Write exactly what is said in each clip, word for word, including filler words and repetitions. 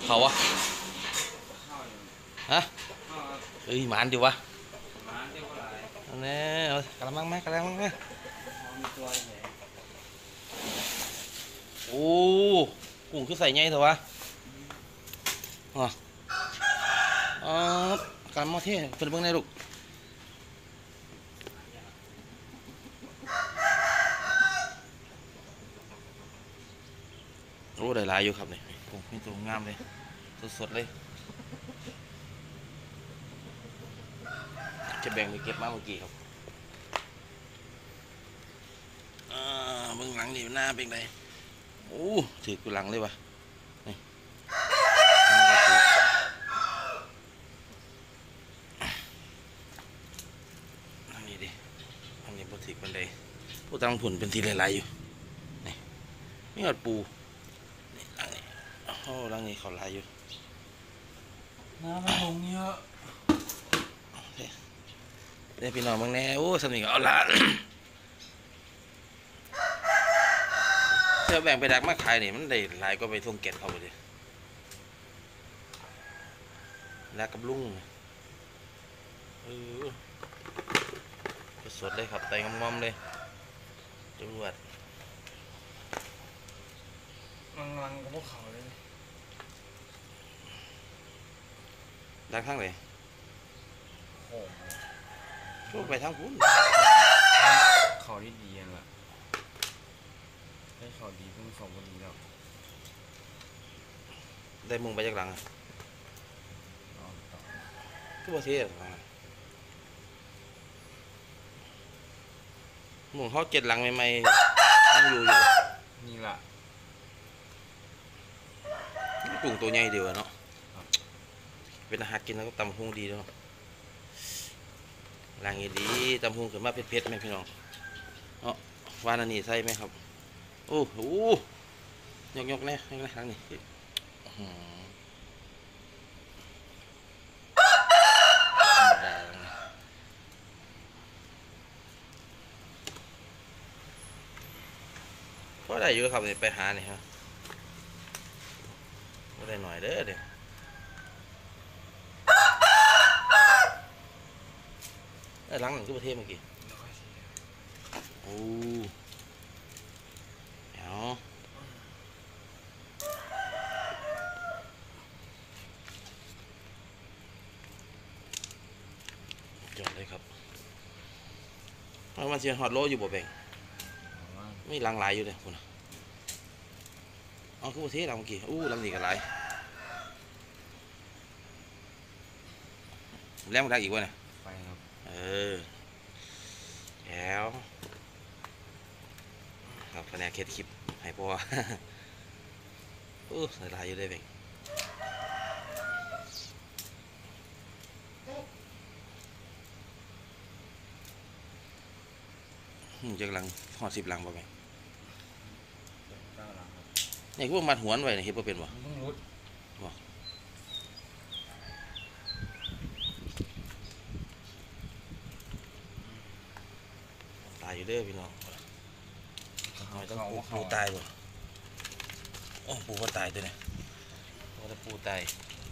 เขาวะฮะเอ้ยหมานดิวะอันนี้เอากระมังไหมกระมังไหมโอ้กุ้งคือใส่ไงเถอะวะอ๋ออ๋อกระมังเท่เป็นเบื้องในลูกโอ้ได้หลายอยู่ครับเนี่ยกุ้งมีตัวงามเลยสดๆเลยจะแบ่งไปเก็บมาเมื่อกี้ครับเบื้องหลังนี่หน้าเป็นไงโอ้ถือกูหลังเลยวะนี่อันนี้ดิอันนี้บดถือบันไดผู้ตั้งผุนเป็นทีหลายๆอยู่นี่นี่หอดปูนี่หลังนี้โอ้หลังนี้เขาลายอยู่น้ำมันลงเยอะเดี๋ยวพี่น้องบางแน่โอ้สนิทเอาละเธอแบ่งไปดักมาขายนี่มันได้หลายก็ไปทงเก็ตเขาไปดิแล้วกับลุงเออสดเลยครับไตงอมๆเลยจรวดลังๆกับพวกเขาเลยดักทั้งไหนโอ้ช่วยไปทั้งพุ่นเขาที่ดีนั่นแหละได้เขาดีเพิ่งสองคนดีแล้วได้มุงไปจากหลังก็บ่เสียมุงเขาเจ็ดหลังใหม่ๆยังอยู่อยู่นี่แหละกุ้งตัวใหญ่เดียวเนาะเป็นอาหารกินแล้วก็ตำพุงดีเนาะล่างดีตำพุงเกิดมาเผ็ดๆไหมพี่น้องเนาะวานอันนี้ใส่ไหมครับโอ้โหยกยกแน่ยกแน่ครั้งนี้ก็ได้อยู่ครับไปหาเนี่ยครับก็ได้หน่อยเด้อเดี๋ยวได้ล้างหนึ่งทุกประเทศเมื่อกี้โอ้เดี๋ยวจอดเลยครับมันเสียหอดโลอยู่บ่แบ่งไม่ลังลายอยู่เลยคุณอ๋อคือประเทศเราเมื่อกี้อู้ลำนี้กันไรแล้วมันได้อีกวะเนี่ยไปครับเออแล้วครับคะแนนเคสคลิปให้พ่ออู้ลายอยู่ได้เบ่งจากหลังหอดสิบหลังบ่แม่นี่พวกมัดหวนไว้เนี่ยเห็นบ่เป็นบ่บ่ตายอยู่เด้อพี่น้องต้องปูปูตายบ่โอ้ปูก็ตายตัวเนี่ยว่าจะปูตาย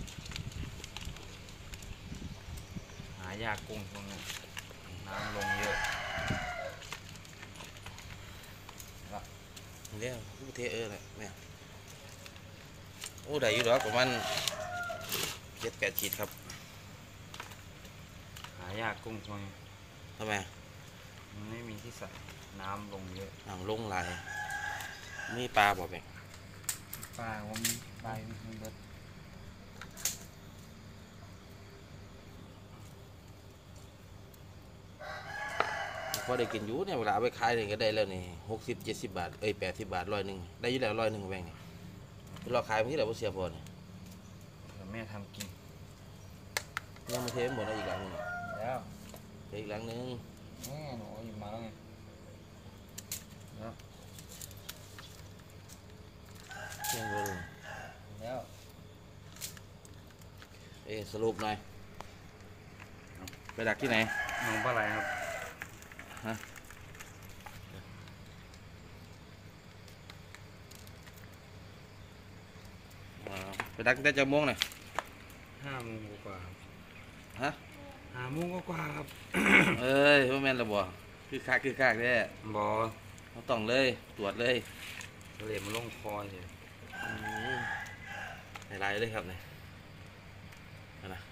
หายากกุ้งตรงนี้น้ำลงเยอะเนี่ยผู้เทเออเลยเนี่ยโอ้ได้อยู่ดอกประมาณเจ็ดแปดขีดครับหายากกุ้งตรงนี้ทำไมมันไม่มีที่ใส่น้ำลงเยอะน้ำลงไหลมีปลาบ่แบ่งปลาผมปลามันเบิดพอได้กินอยู่เนี่ยเวลาไปขายเนี่ยก็ได้แล้วนี่หกสิบเจ็ดสิบบาทเอ้ยแปดสิบบาทร้อยหนึ่งได้อยู่แล้วร้อยหนึ่งแบ่งเนี่ยเราขายมันที่ไหนพอเสียพอเนี่ยแม่ทำกินยังมาเทหมดแล้วอีกหลังนึงแล้วอีกหลังนึงแม่หนูอยู่มาแล้วไงแล้วเที่ยงเลยแล้วเอ๊สรุปหน่อยไปดักที่ไหนน้องปลาไหลครับฮะมาไปดักได้จะม่วงน่ะห้าโมงกว่าครับฮะห้าโมงกว่าครับเอ้ยว่าแม่นระบ่คือคักคือคักแท้บอเขาต้องเลยตรวจเลยเหลยมาลงคอเลยในไลน์เลยครับเนี่ยเอานะ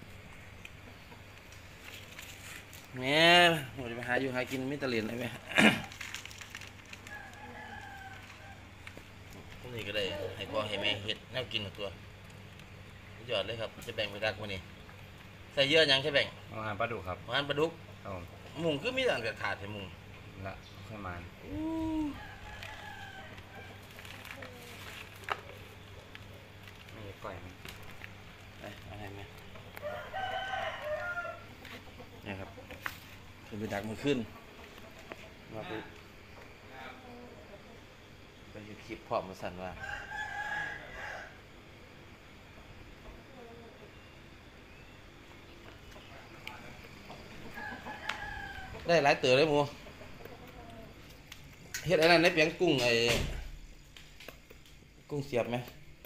แม่ผมจะไปหาอยู่หากินไม่ตะเลียนได้ไหม พวกนี้ก็ได้ให้พ่อให้แม่เฮ็ดแนวกินของตัวหยอดเลยครับจะแบ่งไปดักวันนี้ใส่เยอะยังใช่แบ่งอาหารปลาดุกครับงานปลาดุกครับผมมุงคือมีแต่อันขาดใช่มุงละค่อยมาไม่ได้ก่อยมันไปเอาให้แม่เนี่ยครับขึ้นไปดักมันขึ้นมาปุ๊บไปเฮ็ดคลิปพร้อมมาสั่นว่าได้หลายเต๋อเลยหมูเฮ็ดอะไรนั่นได้เปียงกุ้งไอ้กุ้งเสียบไหม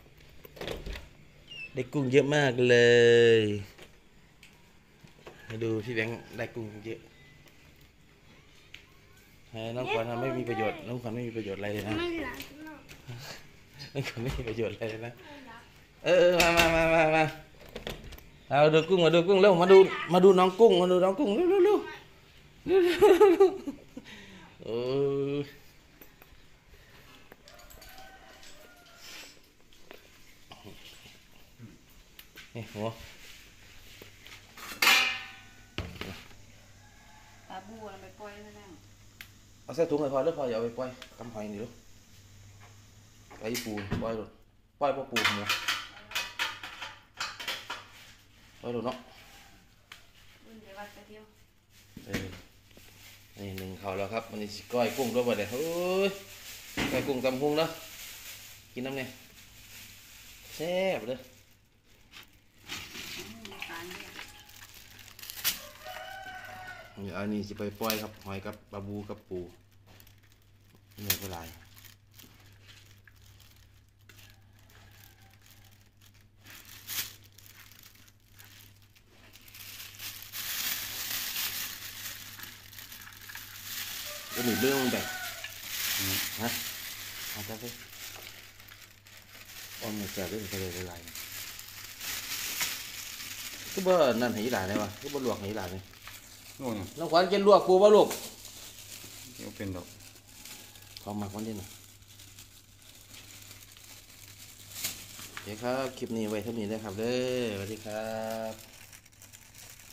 ได้กุ้งเยอะมากเลยให้ดูพี่แบงค์ได้กุ้งเยอะให้น้องขวัญทำไม่มีประโยชน์น้องขวัญไม่มีประโยชน์อะไรเลยนะไม่หลับเนาะน้องขวัญไม่มีประโยชน์อะไรเลยนะเออเออมามามามามาเอาดูกุ้งมาดูกุ้งเร็วมาดูมาดูน้องกุ้งมาดูน้องกุ้งเร็วเร็วเร็วเร็วเร็วเร็วโอ้ยนี่หัวปลาบูอะไรไปปล่อยแล้วนั่งเอาใส่ถุงให้พอเด้อพออย่าเอาไปปล่อยกำหอยนี่ลูกไปปูปล่อยลูกปล่อยพวกปูหมูปล่อยลูกเนาะบุญเดี๋ยววัดไปเที่ยวเออนี่หนึ่งเขาแล้วครับมันนี่สิก้อยกุ้งด้วยบ่ได้เฮ้ยก้อยกุ้งตำพุงเนาะกินน้ำเนี่ยแซ่บเลยมีการเนี่ยเดี๋ยวอันนี้จะไปปล่อยครับหอยกับปลาบูกับปูเหนื่อยเท่าไหร่ก็หนีเรื่องมันแบบฮะเอาจับไปอ้อมเนี่ยแซ่บเลยไปเลยหลายๆก็บ่นั่นให้อีหลานเลยวะก็บ่ลวกให้อีหลานเลยโน่นน้องขวัญกินลวกปูบ่ลูกเดี๋ยวเป็นดอกของหมักมันดิหน่อยโอเคครับ คลิปนี้ไว้เท่านี้นะครับเด้อสวัสดีครับ